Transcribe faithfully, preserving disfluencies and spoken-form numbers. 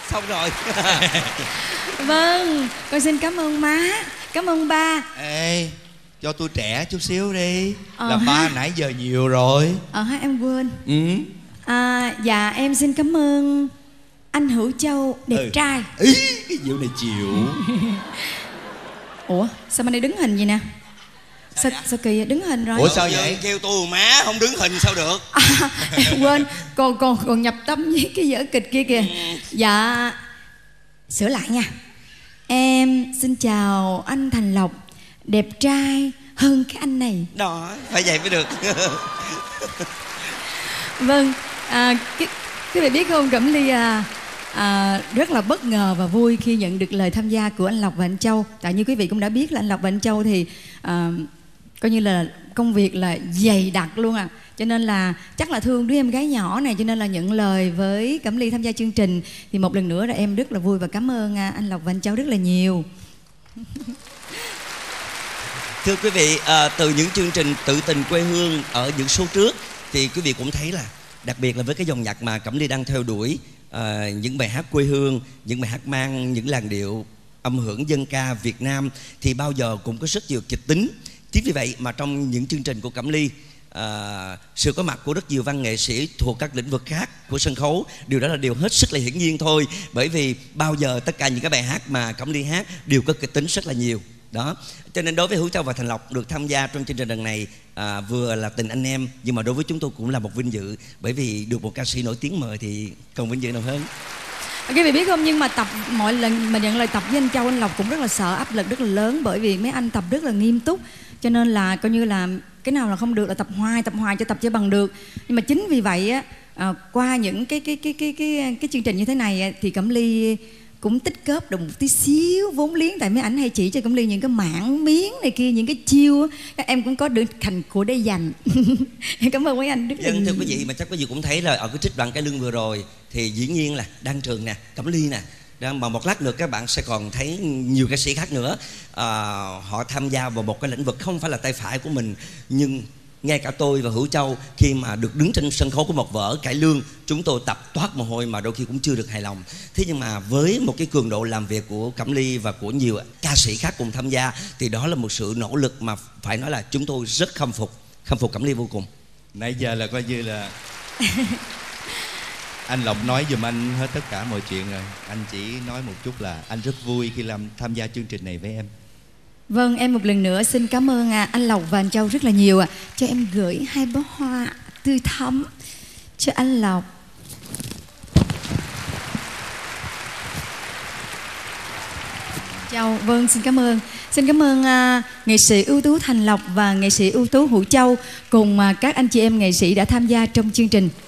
xong rồi. Vâng, con xin cảm ơn má, cảm ơn ba. Ê, cho tôi trẻ chút xíu đi. Ờ, Là ba ha. nãy giờ nhiều rồi. Ờ ha, em quên. Ừ. À, dạ em xin cảm ơn anh Hữu Châu đẹp Ừ. trai. Ý, cái vụ này chịu. Ủa, sao bên đây đứng hình vậy nè? Sao, dạ? sao kỳ vậy? Đứng hình rồi. Ủa sao vậy? Kêu tôi má không đứng hình sao được. À, em quên, còn còn còn nhập tâm với cái vở kịch kia kìa. Dạ, sửa lại nha. Em xin chào anh Thành Lộc, đẹp trai hơn cái anh này. Đó, phải vậy mới được. Vâng, à, cái, quý vị biết không, Cẩm Ly à, à, rất là bất ngờ và vui khi nhận được lời tham gia của anh Lộc và anh Châu. Tại như quý vị cũng đã biết là anh Lộc và anh Châu thì à, coi như là công việc là dày đặc luôn à. Cho nên là chắc là thương đứa em gái nhỏ này, cho nên là nhận lời với Cẩm Ly tham gia chương trình. Thì một lần nữa là em rất là vui và cảm ơn anh Lộc và anh Châu rất là nhiều. Thưa quý vị, à, từ những chương trình Tự Tình Quê Hương ở những số trước thì quý vị cũng thấy là đặc biệt là với cái dòng nhạc mà Cẩm Ly đang theo đuổi, à, những bài hát quê hương, những bài hát mang những làn điệu âm hưởng dân ca Việt Nam thì bao giờ cũng có rất nhiều kịch tính. Chính vì vậy mà trong những chương trình của Cẩm Ly, à, sự có mặt của rất nhiều văn nghệ sĩ thuộc các lĩnh vực khác của sân khấu, điều đó là điều hết sức là hiển nhiên thôi. Bởi vì bao giờ tất cả những cái bài hát mà Cẩm Ly hát đều có kịch tính rất là nhiều. Đó, cho nên đối với Hữu Châu và Thành Lộc được tham gia trong chương trình lần này, à, vừa là tình anh em, nhưng mà đối với chúng tôi cũng là một vinh dự, bởi vì được một ca sĩ nổi tiếng mời thì còn vinh dự nào hơn. Quý vị biết không, nhưng mà tập mọi lần mà nhận lời tập với anh Châu, anh Lộc cũng rất là sợ, áp lực rất là lớn, bởi vì mấy anh tập rất là nghiêm túc, cho nên là coi như là cái nào là không được là tập hoài, tập hoài cho tập cho bằng được. Nhưng mà chính vì vậy á, à, qua những cái cái cái cái cái cái chương trình như thế này thì Cẩm Ly cũng tích góp được một tí xíu vốn liếng, tại mấy ảnh hay chỉ cho Cẩm Ly những cái mảng miếng này kia, những cái chiêu các em cũng có được thành của để dành. Cảm ơn mấy anh rất là Dân nhiều. thưa quý vị, mà chắc quý vị cũng thấy là ở cái trích đoạn cải lương vừa rồi thì dĩ nhiên là Đan Trường nè, Cẩm Ly nè, mà một lát nữa các bạn sẽ còn thấy nhiều ca sĩ khác nữa, à, họ tham gia vào một cái lĩnh vực không phải là tay phải của mình. Nhưng ngay cả tôi và Hữu Châu khi mà được đứng trên sân khấu của một vở cải lương, chúng tôi tập toát mồ hôi mà đôi khi cũng chưa được hài lòng. Thế nhưng mà với một cái cường độ làm việc của Cẩm Ly và của nhiều ca sĩ khác cùng tham gia thì đó là một sự nỗ lực mà phải nói là chúng tôi rất khâm phục, khâm phục Cẩm Ly vô cùng. Nãy giờ là coi như là anh Lộc nói giùm anh hết tất cả mọi chuyện rồi. Anh chỉ nói một chút là anh rất vui khi làm tham gia chương trình này với em. Vâng, em một lần nữa xin cảm ơn à, anh Lộc và anh Châu rất là nhiều ạ. À. Cho em gửi hai bó hoa tươi thắm cho anh Lộc. Châu, vâng xin cảm ơn. Xin cảm ơn à, nghệ sĩ ưu tú Thành Lộc và nghệ sĩ ưu tú Hữu Châu cùng à, các anh chị em nghệ sĩ đã tham gia trong chương trình.